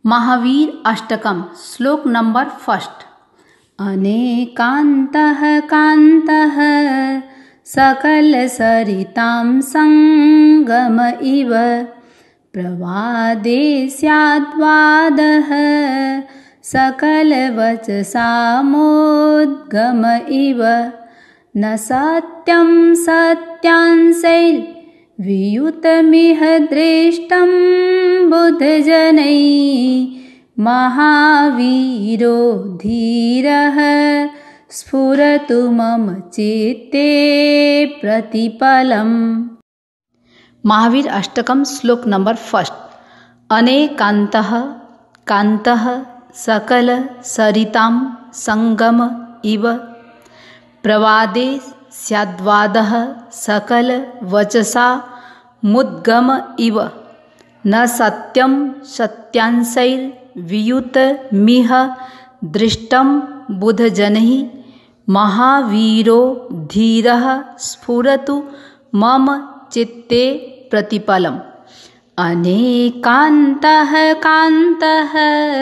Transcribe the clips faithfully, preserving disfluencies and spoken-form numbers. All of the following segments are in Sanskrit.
महावीर अष्टकम श्लोक नंबर फर्स्ट। अनेकान्तः कान्तः सकलसरितां संगम इव प्रवादे स्याद्वादः सकलवचसामोद्गम इव न सत्यं सत्यांशैर्वियुतमिह दृष्टं बुद्धजनैः महावीरो धीरः स्फुरतु मम चित्ते प्रतिपलम्। महावीर अष्टकम श्लोक नंबर फर्स्ट। अनेकान्तः कान्तः सकल सरितां संगम इव प्रवादे स्याद्वादः सकल वचसा मुद्गम इव न सत्यं सत्यांशैर्वियुतमिह दृष्टं बुधजनैः महावीरो धीरः स्फुरतु मम चित्ते प्रतिपलम्। अनेकान्तः कान्तः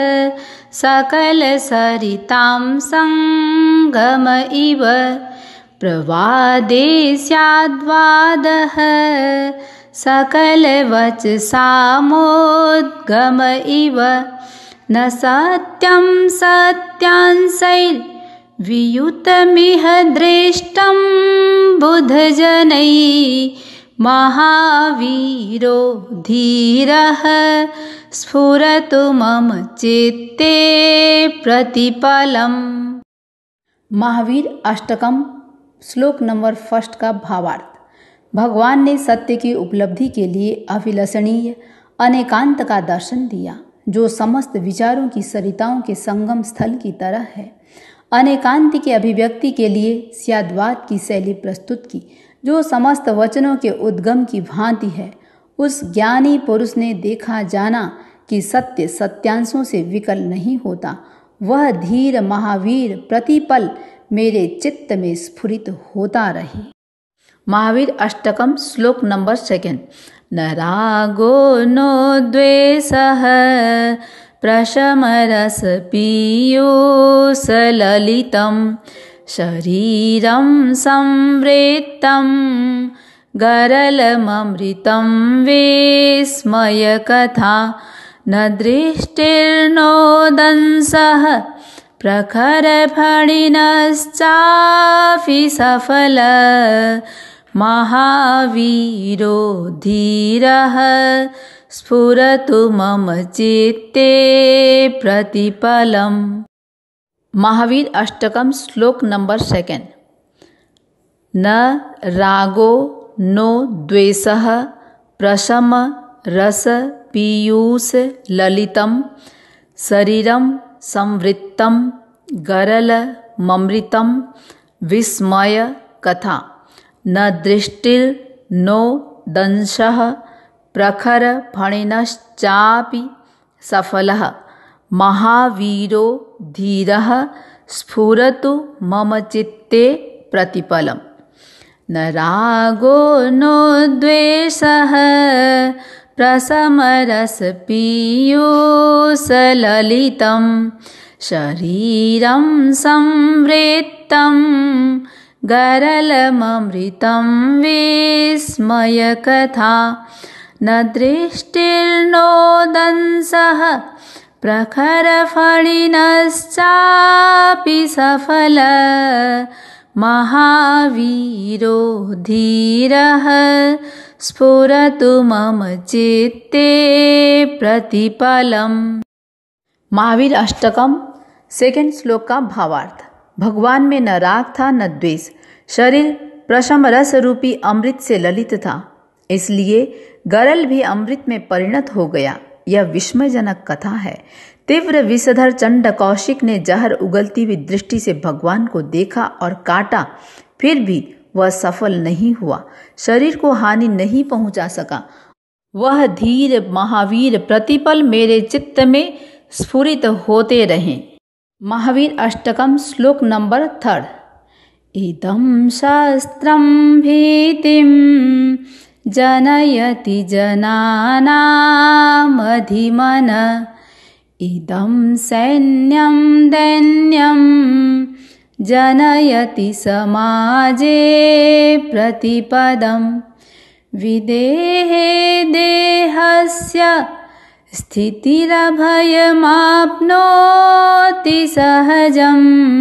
सकलसरितां संगम इव प्रवादे स्याद्वादः सकलवचसामोद्गम इव न सत्यं सत्यांशैर्वियुतमिह दृष्टं बुधजनैः महावीरो धीरः स्फुरतु मम चित्ते प्रतिपलम्। महावीर अष्टकम श्लोक नंबर फर्स्ट का भावार्थ। भगवान ने सत्य की उपलब्धि के लिए अभिलषणीय अनेकांत का दर्शन दिया, जो समस्त विचारों की सरिताओं के संगम स्थल की तरह है। अनेकांत की अभिव्यक्ति के लिए स्याद्वाद की शैली प्रस्तुत की, जो समस्त वचनों के उद्गम की भांति है। उस ज्ञानी पुरुष ने देखा जाना कि सत्य सत्यांशों से विकल नहीं होता। वह धीर महावीर प्रतिपल मेरे चित्त में स्फुरित होता रहे। महावीर अष्टकम श्लोक नंबर सेकेंड। न रागो नो द्वेषः प्रशमरस पीयूषललितं शरीरं संवृत्तं गरलममृतं विस्मयकथा न दृष्टिर्नो दंसः प्रखरफणिनश्चापि सफल महावीरो धीरः स्फुरतु मम चित्ते प्रतिपलम्। महावीर अष्टकम श्लोक नंबर सेकेंड। न रागो नो द्वेषः प्रशम रस पीयूष ललितं शरीरं संवृत्तं गरल ममृतं विस्मय कथा न दृष्टिर् नो दंशः प्रखर फणिनश्चापि सफलः महावीरो धीरः स्फुरतु मम चित्ते प्रतिपलम्। न रागो नो द्वेषः प्रशमरस पीयूषललितं शरीरं संवृत्तं गरलममृतं विस्मयकथा न दृष्टिर्नो दंसः प्रखरफणिनश्चापि सफल महावीरो धीरः स्फुरतु मम चित्ते प्रतिपलम्। महावीर अष्टकम सेकेंड श्लोक का भावार्थ। भगवान में न राग था न द्वेष। शरीर प्रशम रस रूपी अमृत से ललित था, इसलिए गरल भी अमृत में परिणत हो गया। यह विस्मयजनक कथा है। तीव्र विषधर चंड कौशिक ने जहर उगलती हुई दृष्टि से भगवान को देखा और काटा, फिर भी वह सफल नहीं हुआ, शरीर को हानि नहीं पहुंचा सका। वह धीर महावीर प्रतिपल मेरे चित्त में स्फुरित होते रहे। महावीर अष्टकम श्लोक नंबर थर्ड। इदं शास्त्रं भीतिं जनयति जनानामधिमन इदं सैन्यं दैन्यं जनयति समाजे प्रतिपदं विदेहे देहस्य स्थितिरभयमाप्नोति सहजं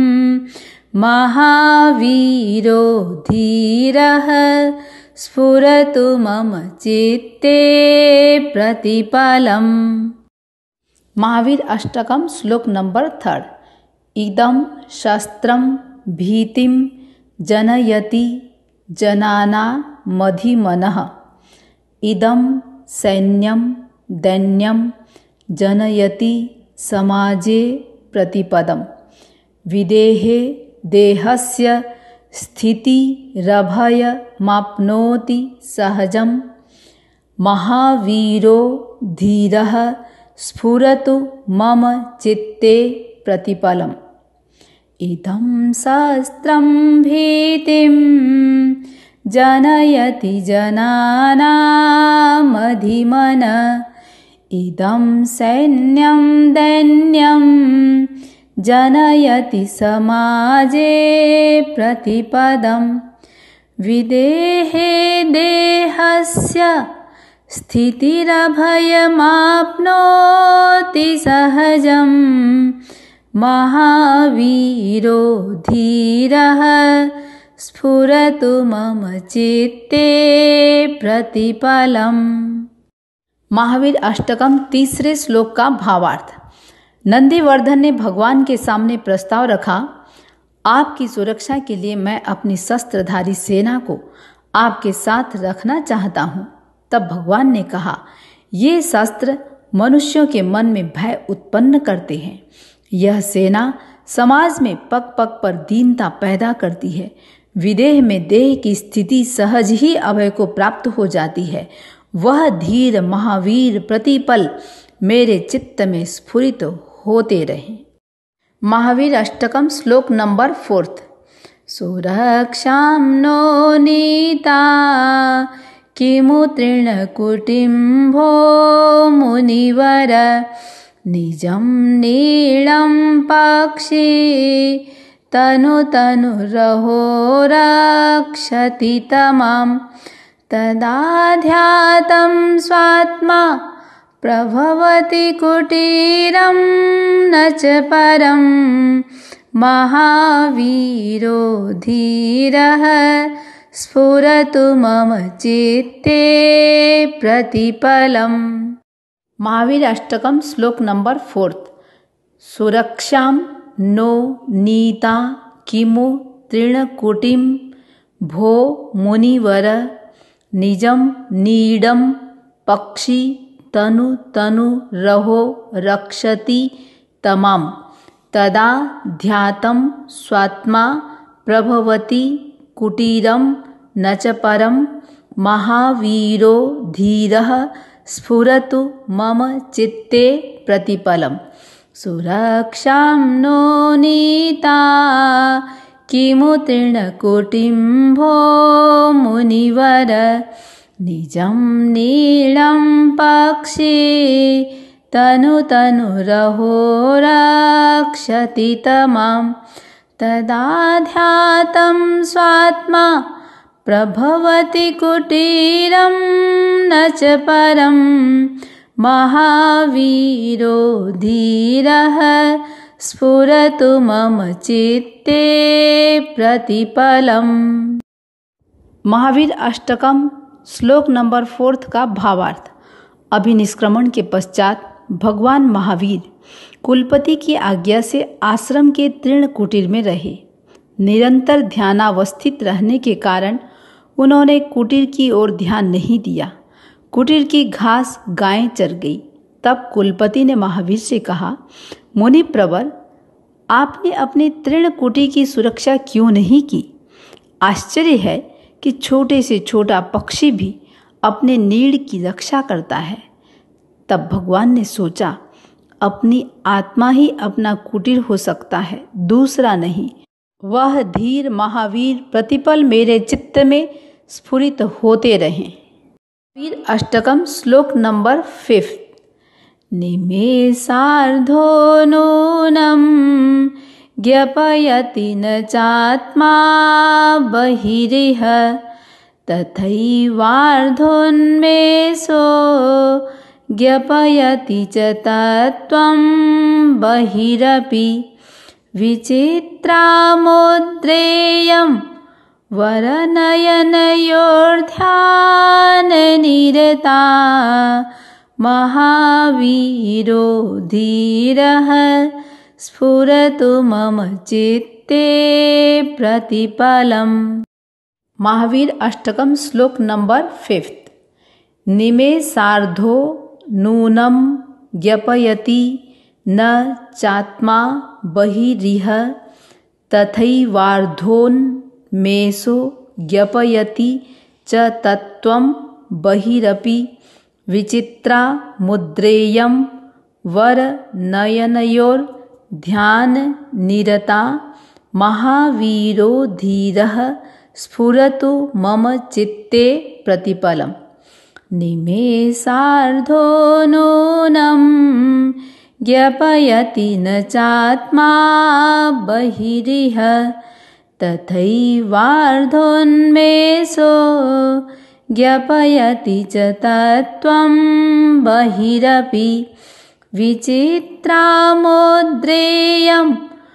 महावीरो धीरः स्फुरतु मम चित्ते प्रतिपलम्। महावीर अष्टकम श्लोक नंबर थर्ड। इदं शस्त्रं भीतिं जनयति जनाना मधिमनः इदं सैन्यं दैन्यं जनयति समाजे प्रतिपदं विदेहे देहस्य स्थितिरभयमाप्नोति सहजं महावीरो धीरः स्फुरतु मम चित्ते प्रतिपलम्। इदं शस्त्रं भीतिं जनयति जनानामधिमन इदं सैन्यं दैन्यं जनयति समाजे प्रतिपदं विदेहे देहस्य स्थितिरभयमाप्नोति सहजं महावीरो धीरः स्फुरतु मम चित्ते प्रतिपलम्। महावीर अष्टकम तीसरे श्लोक का भावार्थ। नंदीवर्धन ने भगवान के सामने प्रस्ताव रखा, आपकी सुरक्षा के लिए मैं अपनी शस्त्रधारी सेना को आपके साथ रखना चाहता हूँ। तब भगवान ने कहा, ये शस्त्र मनुष्यों के मन में भय उत्पन्न करते हैं। यह सेना समाज में पग पग पर दीनता पैदा करती है। विदेह में देह की स्थिति सहज ही अभय को प्राप्त हो जाती है। वह धीर महावीर प्रतिपल मेरे चित्त में स्फुरित होते रहे। महावीर अष्टकम श्लोक नंबर फोर्थ। सुरक्षां नो नीता किमु तृणकुटिम्भो मुनिवर निजं नीलं पक्षी तनु तनु रहो रक्षति तमां तदाध्यातं स्वात्मा प्रभवति कुटीरं न च परं महावीरो धीरः स्फुरतु मम चित्ते प्रतिपलम्। महावीर अष्टकम श्लोक नंबर फोर्थ। सुरक्षां नो नीता किमु तृणकुटिं भो मुनिवर निजं नीडं पक्षी तनु तनु रहो रक्षति तमां तदा ध्यातं स्वात्मा प्रभवति कुटीरं न च परं महावीरो धीरः स्फुरतु मम चित्ते प्रतिपलम्। सुरक्षां नो नीता किमु तृणकुटिम्भो मुनिवर निजं नीलं पक्षी तनु तनु रहो रक्षति तमां तदाध्यातं स्वात्मा प्रभवति कुटीरं न च परं महावीरो धीरः स्फुरतु मम चित्ते प्रतिपलम्। महावीर अष्टकम श्लोक नंबर फोर्थ का भावार्थ। अभिनिष्क्रमण के पश्चात भगवान महावीर कुलपति की आज्ञा से आश्रम के तृण कुटीर में रहे। निरंतर ध्यानावस्थित रहने के कारण उन्होंने कुटीर की ओर ध्यान नहीं दिया। कुटीर की घास गायें चर गई। तब कुलपति ने महावीर से कहा, मुनि प्रवर, आपने अपनी तृण कुटी की सुरक्षा क्यों नहीं की? आश्चर्य है कि छोटे से छोटा पक्षी भी अपने नीड़ की रक्षा करता है। तब भगवान ने सोचा, अपनी आत्मा ही अपना कुटीर हो सकता है, दूसरा नहीं। वह धीर महावीर प्रतिपल मेरे चित्त में स्फुरित होते रहें। वीर अष्टकम श्लोक नंबर फिफ्थ। निमेषार्धो नूनं ज्ञापयति न चात्मा बहिरिह तथैवार्धोन्मेषो ज्ञापयति च तत्त्वं बहिरपि विचित्रामुद्रेयं वरनयनयोर्ध्याननिरता महावीरो धीरः स्फुरतु मम चित्ते प्रतिपलम्। महावीर अष्टकम श्लोक नंबर फिफ्थ। निमेषार्धो नूनं ज्ञापयति न चात्मा बहिरिह तथैवार्धोन्मेषो ज्ञापयति च तत्त्वं बहिरपि विचित्रा मुद्रेयं वरनयनयोर्ध्याननिरता महावीरो धीरः स्फुरतु मम चित्ते प्रतिपलम्। निमेषार्धो नूनं ज्ञापयति न चात्मा बहिरिह तथैवार्धोन्मेषो ज्ञापयति च तत्त्वं बहिरपि विचित्रामुद्रेयं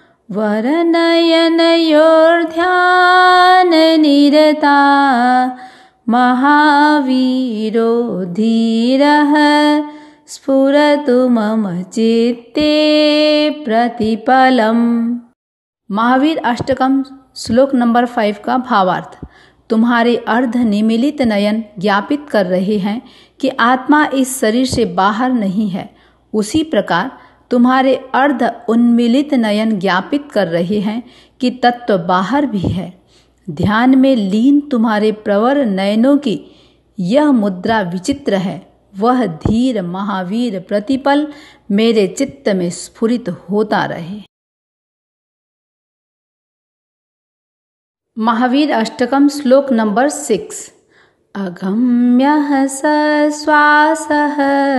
वरनयनयोर्ध्याननिरता महावीरो धीरः स्फुरतु मम चित्ते प्रतिपलम्। महावीर अष्टकम श्लोक नंबर फाइव का भावार्थ। तुम्हारे अर्ध निमीलित नयन ज्ञापित कर रहे हैं कि आत्मा इस शरीर से बाहर नहीं है, उसी प्रकार तुम्हारे अर्ध उन्मीलित नयन ज्ञापित कर रहे हैं कि तत्व बाहर भी है। ध्यान में लीन तुम्हारे प्रवर नयनों की यह मुद्रा विचित्र है। वह धीर महावीर प्रतिपल मेरे चित्त में स्फुरित होता रहे। महावीर अष्टकम श्लोक नंबर सिक्स। अगम्यः सश्वासः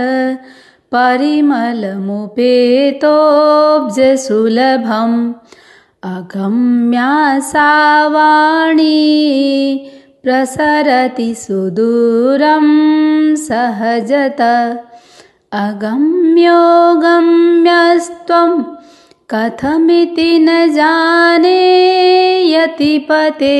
परिमलमुपेतोऽब्जसुलभम् अगम्या सा वाणी प्रसरति सुदूरं सहजत अगम्यो गम्यस्त्वं कथमिति न जाने यतिपते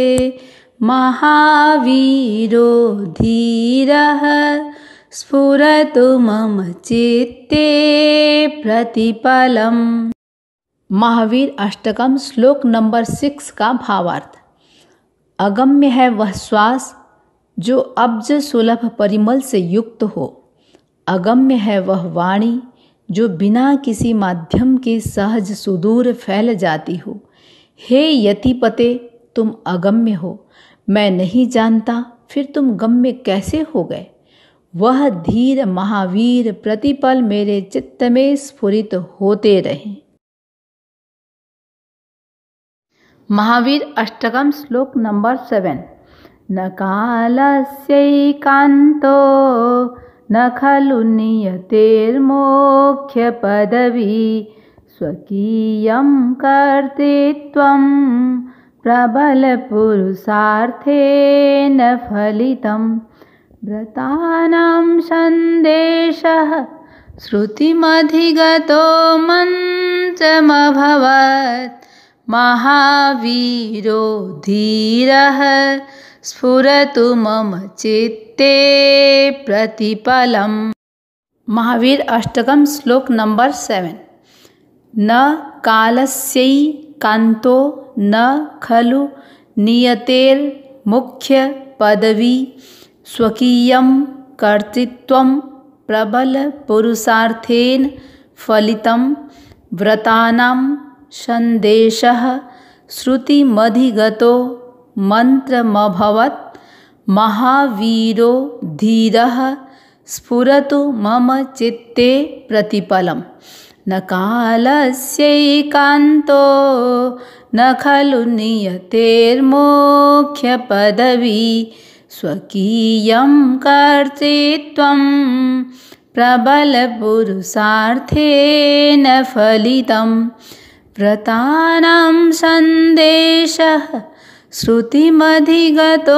महावीरो धीरः स्फुरतु मम चित्ते प्रतिपलम्। महावीर अष्टकम श्लोक नंबर सिक्स का भावार्थ। अगम्य है वह श्वास जो अब्ज सुलभ परिमल से युक्त हो। अगम्य है वह वाणी जो बिना किसी माध्यम के सहज सुदूर फैल जाती हो। हे यतिपते, तुम अगम्य हो, मैं नहीं जानता, फिर तुम गम्य कैसे हो गए। वह धीर महावीर प्रतिपल मेरे चित्त में स्फुरित होते रहे। महावीर अष्टकम श्लोक नंबर सेवन। न कालस्यैकान्तो न खलु नियतेर्मोक्ष्यपदवी स्वकीयं कर्तृत्वं प्रबलपुरुषार्थेन फलितं व्रतानां सन्देशः श्रुतिमधिगतो मन्त्रमभवत् महावीरो धीरः स्फुरतु मम चित्ते प्रतिपलम्। महावीर अष्टकम श्लोक नंबर सेवन। न कालस्यैकान्तो न खलु नियतेर्मुख्य पदवी स्वकीयं कर्तृत्वं प्रबलपुरुषार्थेन फलितं व्रतानां सन्देशः श्रुतिमधिगतो मन्त्रमभवत् महावीरो धीरः स्फुरतु मम चित्ते प्रतिपलम्। न कालस्यैकान्तो न खलु नियतेर्मोक्ष्यपदवी स्वकीयं कर्तृत्वं प्रबलपुरुषार्थेन फलितं व्रतानां सन्देशः श्रुतिमधिगतो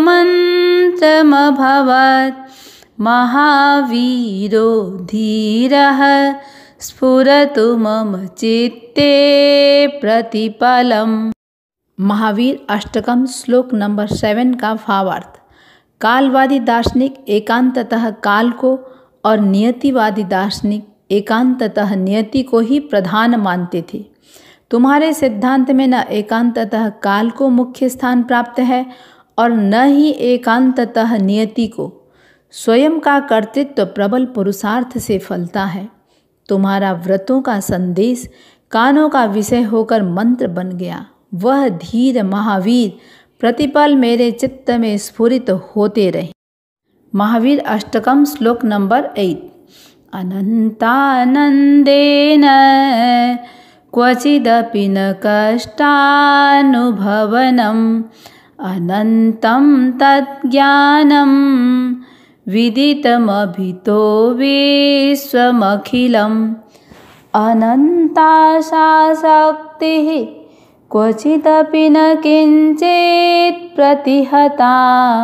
मन्त्रमभवत् महावीरो धीरः स्फुरतु मम चित्ते प्रतिपलम्। महावीर अष्टकम श्लोक नंबर सेवन का भावार्थ। कालवादी दार्शनिक एकांततः काल को और नियतिवादी दार्शनिक एकांततः नियति को ही प्रधान मानते थे। तुम्हारे सिद्धांत में न एकांततः काल को मुख्य स्थान प्राप्त है और न ही एकांततः नियति को। स्वयं का कर्तृत्व प्रबल पुरुषार्थ से फलता है। तुम्हारा व्रतों का संदेश कानों का विषय होकर मंत्र बन गया। वह धीर महावीर प्रतिपल मेरे चित्त में स्फुरित होते रहे। महावीर अष्टकम श्लोक नंबर एट। अनंतानंदेन क्वचिदपि न कष्टानुभवनम् अनन्तं तज्ज्ञानं विदितमभितो विश्वमखिलम्। अनन्ता सा शक्तिः क्वचिदपि न किञ्चित् प्रतिहता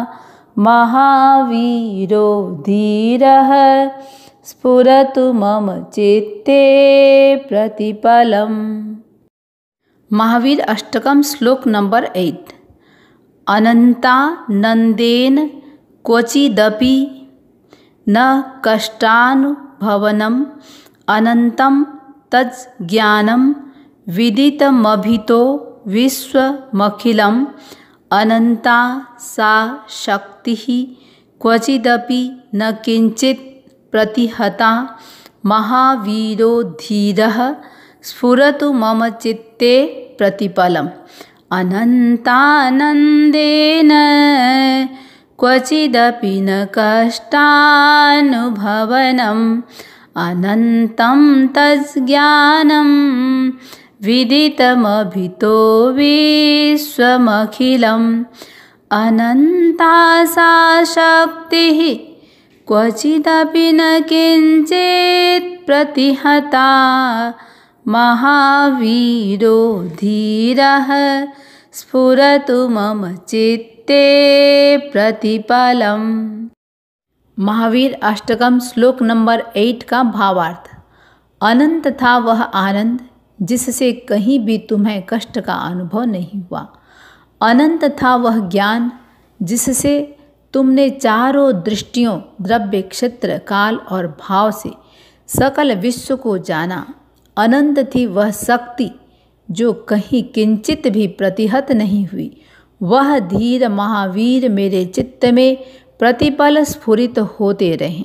महावीरो धीरः स्फुरतु मम चित्ते प्रतिपलम्। महावीर अष्टकम श्लोक नंबर एट। अनन्तानन्देन क्वचिदपि न कष्टानुभवनम् अनन्तं तज्ज्ञानं विदितमभितो विश्वमखिलम्। अनन्ता सा शक्तिः क्वचिदपि न किञ्चित् प्रतिहता महावीरो धीरः स्फुरतु मम चित्ते प्रतिपलम्। अनन्तानन्देन क्वचिदपि न कष्टानुभवनम् अनन्तं तज्ज्ञानं विदितमभितो विश्वमखिलम्। अनन्ता सा शक्तिः क्वचिदपि न किञ्चित् प्रतिहता महावीरो धीरः स्फुरतु मम चित्ते प्रतिपलम्। महावीर अष्टकम श्लोक नंबर एट का भावार्थ। अनंत था वह आनंद जिससे कहीं भी तुम्हें कष्ट का अनुभव नहीं हुआ। अनंत था वह ज्ञान जिससे तुमने चारों दृष्टियों द्रव्य क्षेत्र काल और भाव से सकल विश्व को जाना। अनंत थी वह शक्ति जो कहीं किंचित भी प्रतिहत नहीं हुई। वह धीर महावीर मेरे चित्त में प्रतिपल स्फुरित होते रहे।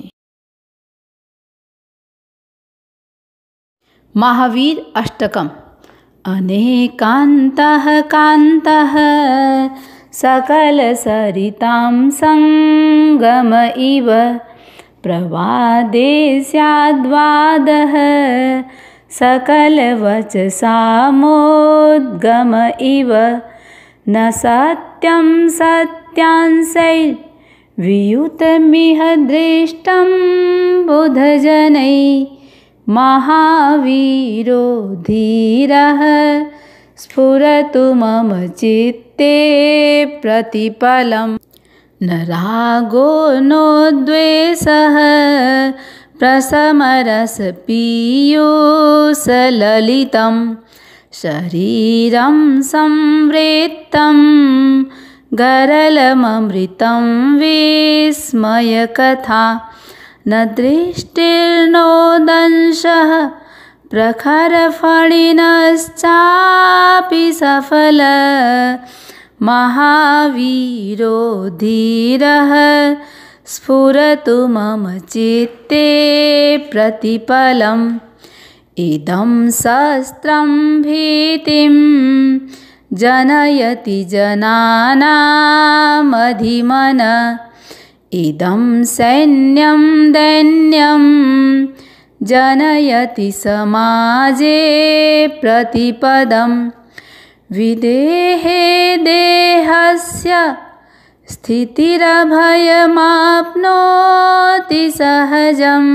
महावीर अष्टकम। अनेकान्तः कान्तः सकल सरितां संगम इव प्रवादे स्याद्वादः सकल वचसामोद्गम इव न सत्यं सत्यांशैर्वियुतमिह दृष्टं बुधजनैः महावीरो धीरः स्फुरतु मम चित्ते प्रतिपलम्। न रागो नो द्वेषः प्रशमरसपीयूषललितं शरीरं संवृत्तं गरलममृतं विस्मयकथा। न दृष्टिर्नो दंशः प्रखरफणिनश्चापि सफल महावीरो धीरः स्फुरतु मम चित्ते प्रतिपलम्। इदं शस्त्रं भीतिं जनयति जनानामधिमन इदं सैन्यं दैन्यं जनयति समाजे प्रतिपदम्। विदेहे देहस्य स्थितिरभयमाप्नोति सहजं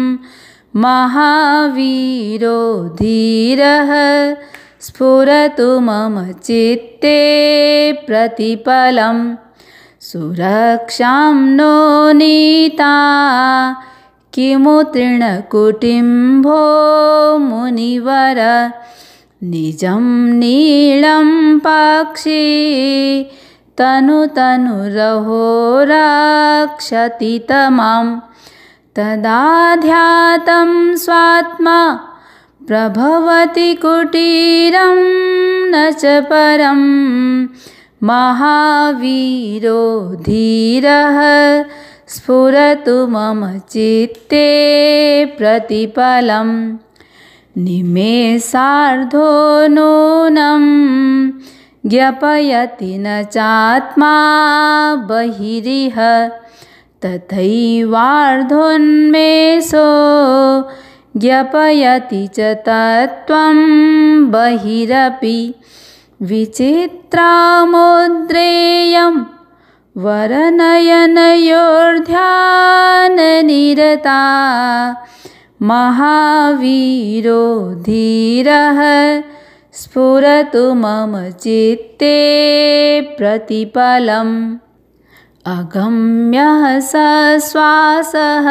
महावीरो धीरः स्फुरतु मम चित्ते प्रतिपलं सुरक्षां नो नीता किमु तृणकुटिम्भो मुनिवर निजं नीलं पक्षी तनु तनु रहो रक्षति तमां तदा ध्यातं स्वात्मा प्रभवति कुटीरं न च परं महावीरो धीरः स्फुरतु मम चित्ते प्रतिपलं निमेषार्धो नूनं ज्ञापयति न चात्मा बहिरिह तथैवार्धोन्मेषो ज्ञापयति च तत्त्वं बहिरपि विचित्रामुद्रेयं वरनयनयोर्ध्याननिरता महावीरो धीरः स्फुरतु मम चित्ते प्रतिपलम् अगम्यः स श्वासः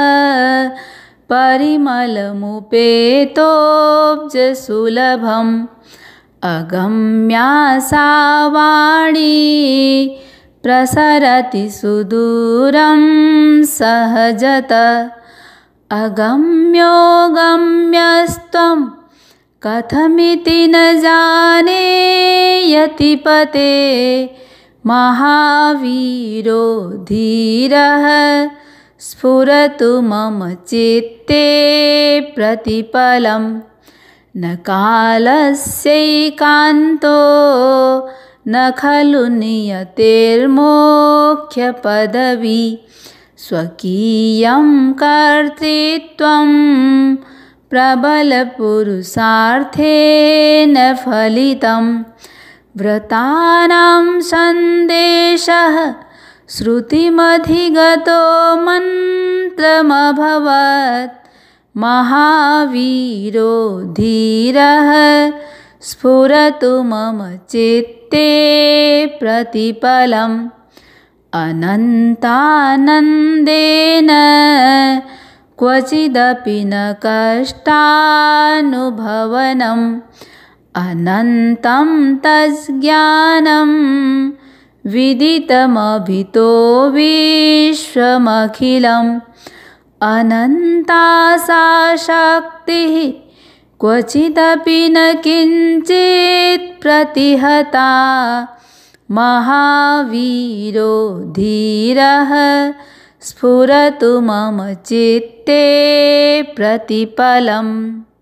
परिमलमुपेतोऽब्जसुलभम् अगम्या सा वाणी प्रसरति सुदूरं सहजत अगम्यो गम्यस्त्वं कथमिति न जाने यतिपते महावीरो धीरः स्फुरतु मम चित्ते प्रतिपलं न कालस्यैकान्तो न खलु नियतेर्मोक्षपदवी स्वकीयं कर्तृत्वं प्रबलपुरुषार्थेन फलितं व्रतानां सन्देशः श्रुतिमधिगतो मन्त्रमभवत् महावीरो धीरः स्फुरतु मम चित्ते प्रतिपलम् अनन्तानन्देन क्वचिदपि न कष्टानुभवनम् अनन्तं तज्ज्ञानं विदितमभितो विश्वमखिलम् अनन्ता सा शक्तिः क्वचिदपि न किञ्चित् प्रतिहता महावीरो धीरः स्फुरतु मम चित्ते प्रतिपलम्।